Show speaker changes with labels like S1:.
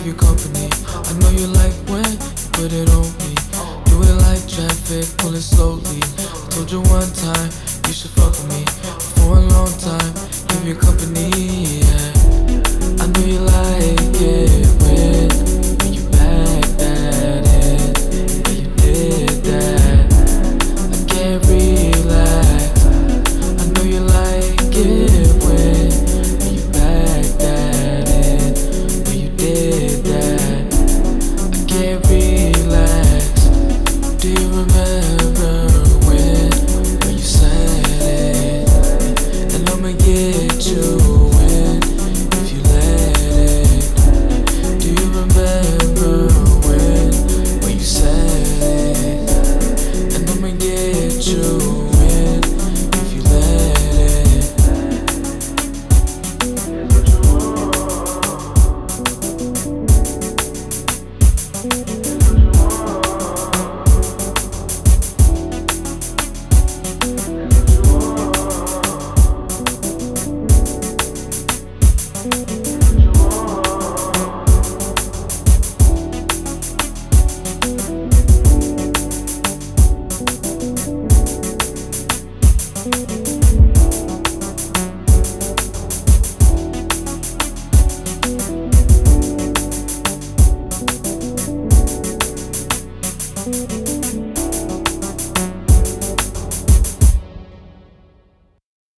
S1: you company. I know you like when you put it on me. Do it like traffic, pull it slowly. I told you one time you should fuck with me. For a long time, give you company, yeah. I know you like it when you back that in, when you did that. I can't relax. I know you like it when you back that in, when you did that. I can't relax. Do you remember when you said it? And I'ma get you in if you let it. Do you remember when you said it? And I'ma get you in if you let it.
S2: Thank